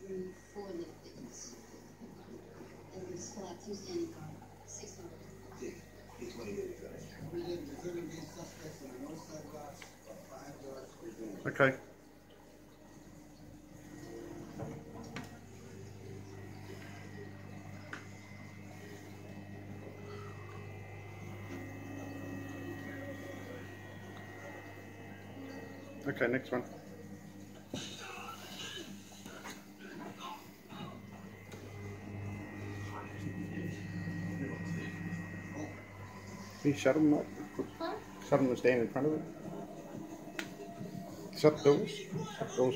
4 little things. And this flat 2 standing guard, 600. Yeah, each one of you. Okay. Okay, next one. Can you shut them up? Shut them to stand in front of it. Shut the doors. Shut the doors.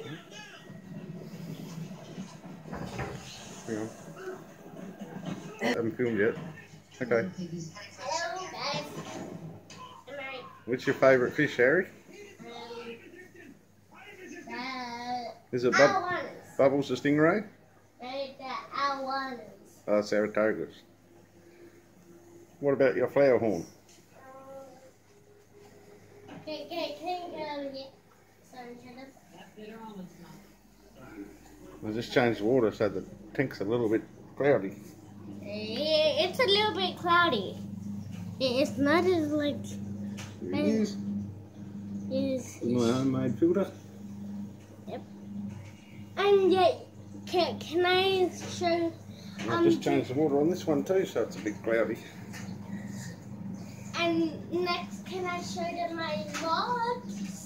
Hang on. Haven't filmed yet. Okay. Hello guys. What's your favourite fish, Harry? Is it Bubbles the stingray? Oh, Saratogas. What about your flower horn? I just changed the water so the tank's a little bit cloudy. It's a little bit cloudy. It's not as like. It is. My homemade filter. Yep. And yet, can I show? I've just changed the water on this one too, so it's a bit cloudy. And next, can I show them my logs?